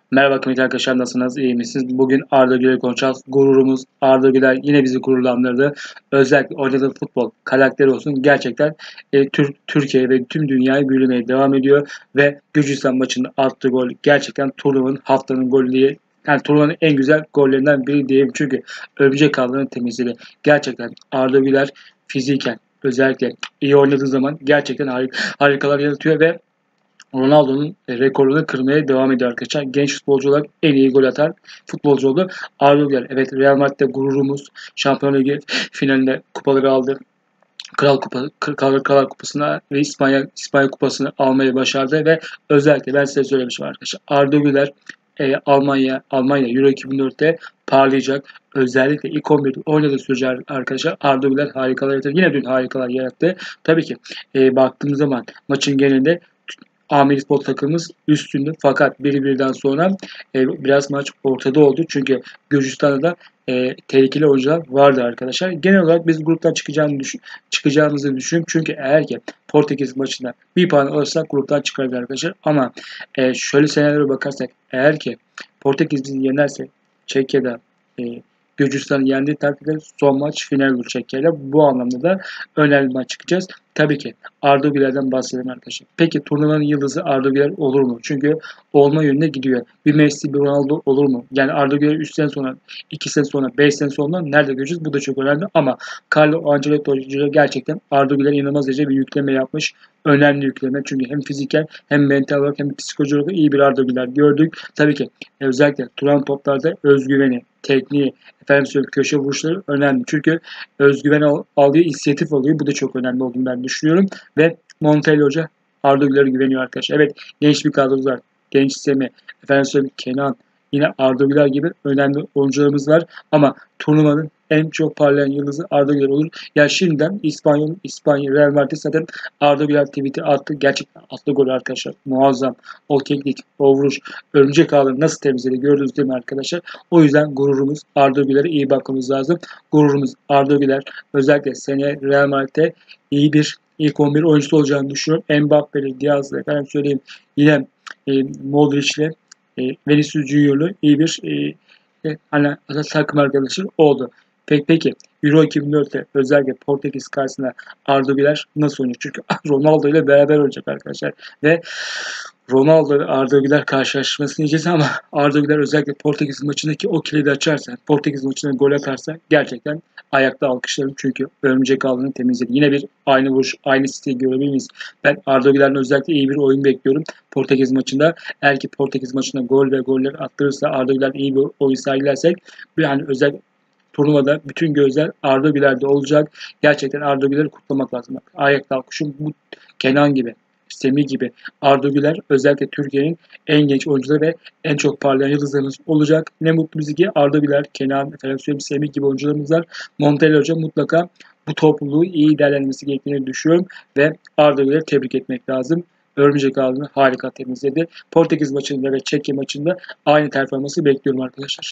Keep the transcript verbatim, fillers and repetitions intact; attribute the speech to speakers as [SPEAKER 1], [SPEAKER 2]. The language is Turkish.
[SPEAKER 1] Merhaba kıymetli arkadaşlar, nasılsınız? İyi misiniz? Bugün Arda Güler'i konuşacağız. Gururumuz Arda Güler yine bizi gururlandırdı. Özellikle oynadığı futbol karakteri olsun. Gerçekten e, Tür Türkiye ve tüm dünyayı büyülemeye devam ediyor. Ve Gürcistan maçında attığı gol gerçekten turnuvanın haftanın golü diye, yani turnuvanın en güzel gollerinden biri diyeyim. Çünkü örümcek ağlarını temizledi. Gerçekten Arda Güler fiziken özellikle iyi oynadığı zaman gerçekten harik harikalar yaratıyor ve Ronaldo'nun e, rekorunu kırmaya devam ediyor arkadaşlar. Genç futbolcu olarak en iyi gol atan futbolcu oldu. Arda Güler, evet, Real Madrid'de gururumuz. Şampiyonlar Ligi finalinde kupaları aldı. Kral Kupa, Kral, Kral Kupası'na ve İspanya İspanya Kupası'nı almayı başardı ve özellikle ben size söylemiştim arkadaşlar. Arda Güler e, Almanya Almanya Euro iki bin dörtte parlayacak. Özellikle ilk on birde oynadığı sürece arkadaşlar Arda Güler harikalar yarattı. Yine dün harikalar yarattı. Tabii ki e, baktığımız zaman maçın genelinde Amirspor takımımız üstündü. Fakat bir birden sonra e, biraz maç ortada oldu. Çünkü Gürcistan'da da e, tehlikeli oyuncular vardı arkadaşlar. Genel olarak biz gruptan çıkacağını düşün, çıkacağımızı düşünüyorum. Çünkü eğer ki Portekiz maçında bir puan alırsak gruptan çıkarız arkadaşlar. Ama e, şöyle senaryoya bakarsak, eğer ki Portekiz bizi yenerse Çekya'da e, Gürcistan'ı yendiği takdirde son maç final olur Çekya'yla. Bu anlamda da önemli bir maç çıkacağız. Tabii ki Arda Güler'den bahsedelim arkadaşlar. Peki turnuvanın yıldızı Arda Güler olur mu? Çünkü olma yönüne gidiyor. Bir Messi, bir Ronaldo olur mu? Yani Arda Güler üç sene sonra, iki sene sonra, beş sene sonra nerede göreceğiz? Bu da çok önemli ama Carlo Ancelotti gerçekten Arda Güler inanılmaz derece bir yükleme yapmış. Önemli yükleme. Çünkü hem fiziksel hem mental olarak hem psikolojik olarak iyi bir Arda Güler gördük. Tabii ki özellikle duran toplarda özgüveni, tekniği, efendim söyleyeyim, köşe vuruşları önemli. Çünkü özgüven al, aldığı inisiyatif oluyor. Bu da çok önemli olduğunu ben düşünüyorum. Ve Montella Hoca Arda Güler'e güveniyor arkadaşlar. Evet, genç bir kadromuz var. Genç Semih, efendim söyleyeyim, Kenan, yine Arda Güler gibi önemli oyuncularımız var. Ama turnuvanın en çok parlayan yıldızı Arda Güler olur. Ya şimdiden İspanyol, İspanya, Real Madrid zaten Arda Güler tweet'i attı. Gerçekten attı gol arkadaşlar. Muazzam. O teknik, o vuruş, örümcek ağları nasıl temizledi gördünüz değil mi arkadaşlar? O yüzden gururumuz Arda Güler'e iyi bakmamız lazım. Gururumuz Arda Güler. Özellikle seneye Real Madrid'de iyi bir ilk on bir oyuncusu olacağını düşünüyorum. Mbappe'li, Diaz'la, efendim söyleyeyim, yine e, Modric'le, e, Vinicius Junior'lu iyi bir e, e, hani takım arkadaşı oldu. Peki, peki Euro iki bin dörtte özellikle Portekiz karşısında Arda Güler nasıl oynuyor? Çünkü Ronaldo ile beraber oynayacak arkadaşlar. Ve Ronaldo ve Arda Güler karşılaşmasını diyeceğiz ama Arda Güler özellikle Portekiz maçındaki o kilidi açarsa, Portekiz maçında gol atarsa gerçekten ayakta alkışlarım. Çünkü örümcek ağlarını temizledi. Yine bir aynı vuruş, aynı stili görebilir miyiz? Ben Arda Güler'den özellikle iyi bir oyun bekliyorum Portekiz maçında. Eğer ki Portekiz maçında gol ve goller attırırsa, Arda Güler iyi bir oyun sergilersek, yani özel turnuvada bütün gözler Arda Güler'de olacak. Gerçekten Arda Güler'i kutlamak lazım. Ayakta alkışım bu Kenan gibi, Semih gibi, Arda Güler özellikle Türkiye'nin en genç oyuncuları ve en çok parlayan yıldızlarımız olacak. Ne mutlu bizi ki Arda Güler, Kenan, efendim söyleyeyim, Semih gibi oyuncularımız var. Montella Hoca mutlaka bu topluluğu iyi değerlendirmesi gerektiğini düşünüyorum ve Arda Güler'i tebrik etmek lazım. Örümcek ağını harika temizledi. Portekiz maçında ve Çekya maçında aynı performansı bekliyorum arkadaşlar.